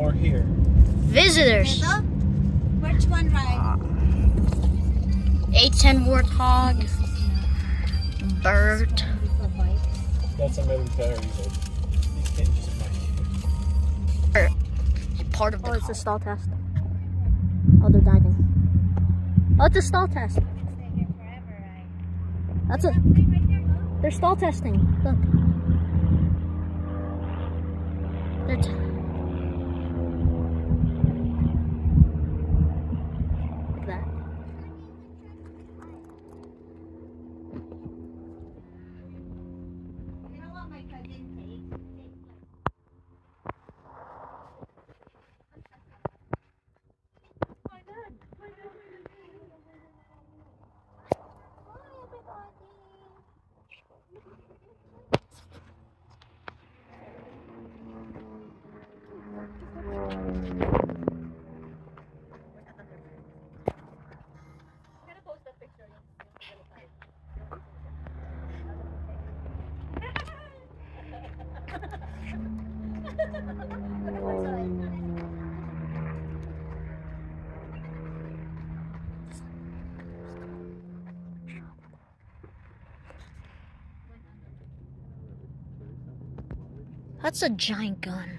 or here? Visitors. Which one ride? 810 Warthog. Bird. That's a military. You can't just bike. Part of the it's a stall test. Oh, they're diving. Oh, it's a stall test. That's it. They're stall testing. Look. They're like that. You know what my cousin takes? That's a giant gun.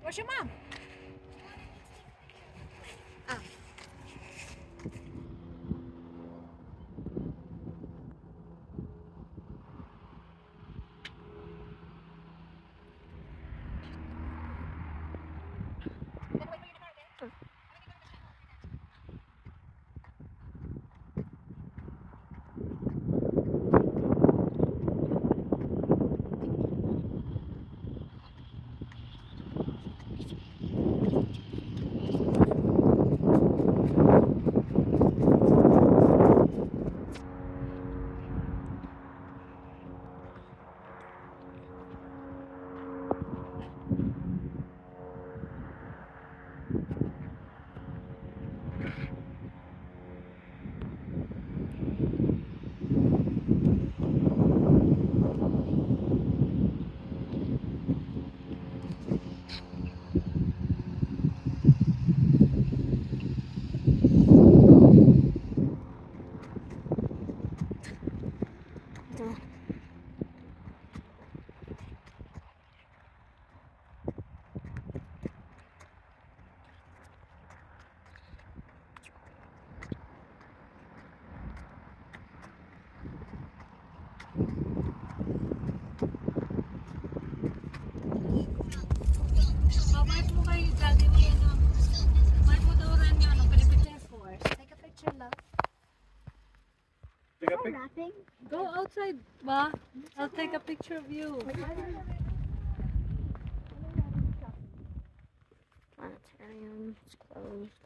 Where's your mom? Bakit mo kayo daddy mo yan? Bakit mo daw rin yan? Anong pinipicture for? Take a picture, love. Take a pic. Laughing? Go outside, ba? I'll take a picture of you. Planetarium is closed.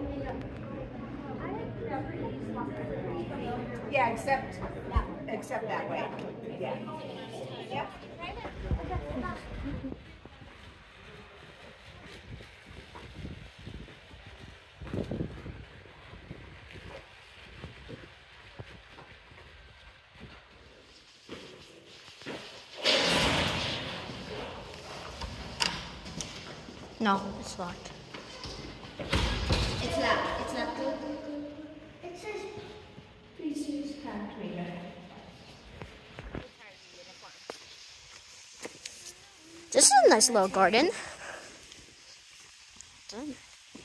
Yeah, except that way. Yeah. Yep. No, it's locked. It's not good. It says, please use hand cleaner. This is a nice little garden. Done.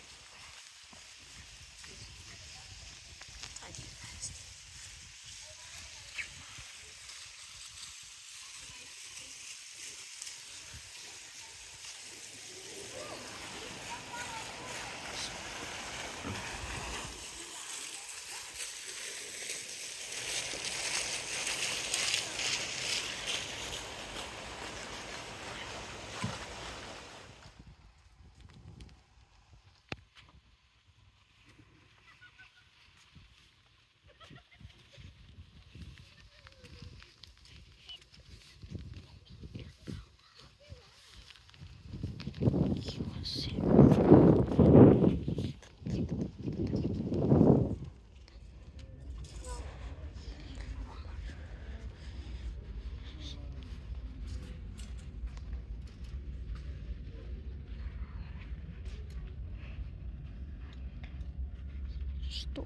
Store.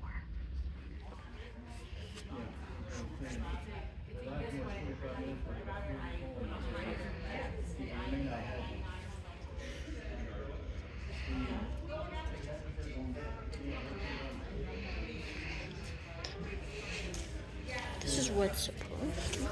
This is what's supposed to.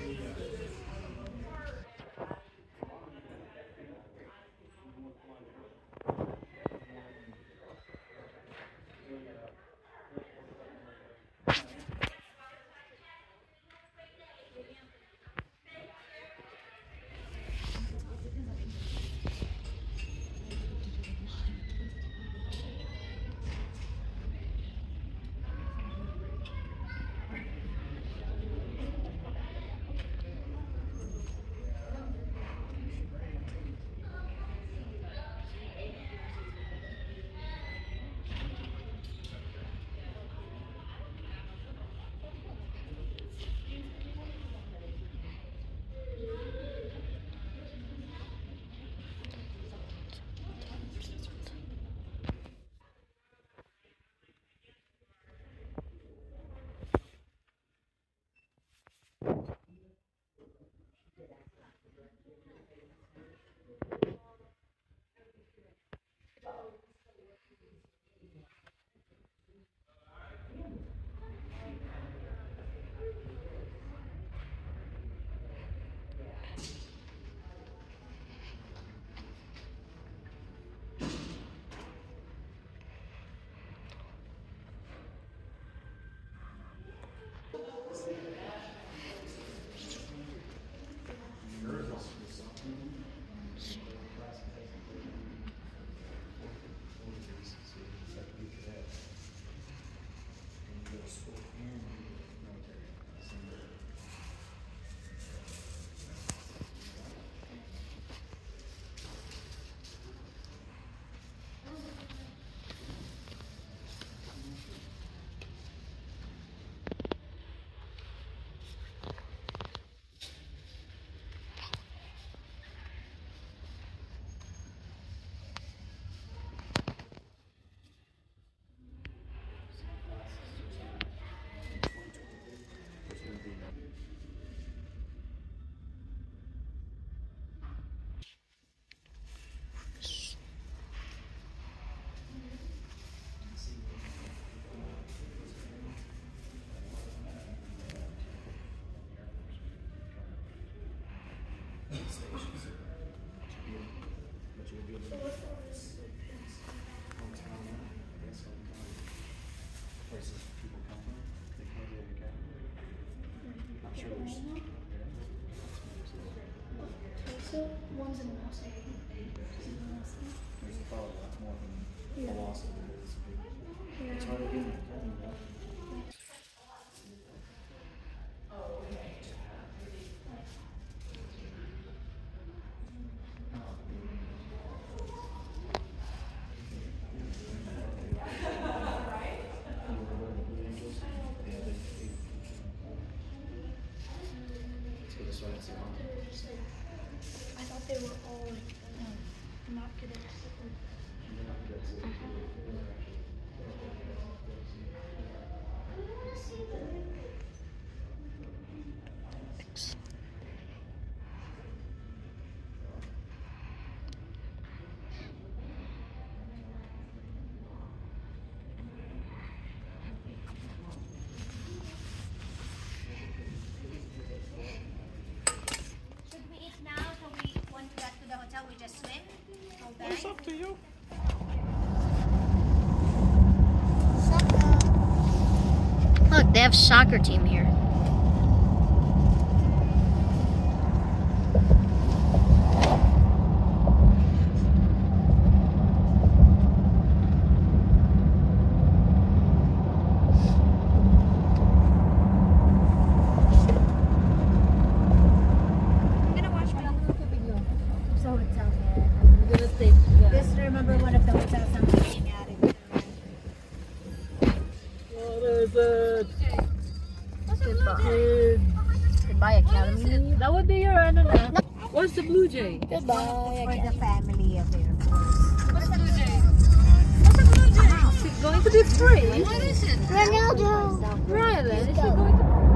So one's in Los Angeles. There's probably a lot more than a loss of it is. They have soccer team here. Just remember one of the hotels I'm looking at it. What is it? Goodbye, Academy. That would be your ano na. What's the Blue Jay? Goodbye, For the family of Air Force. What's the Blue Jay? What's the Blue Jay? Is it going to be free? Ronaldo. Rylan, is it going to be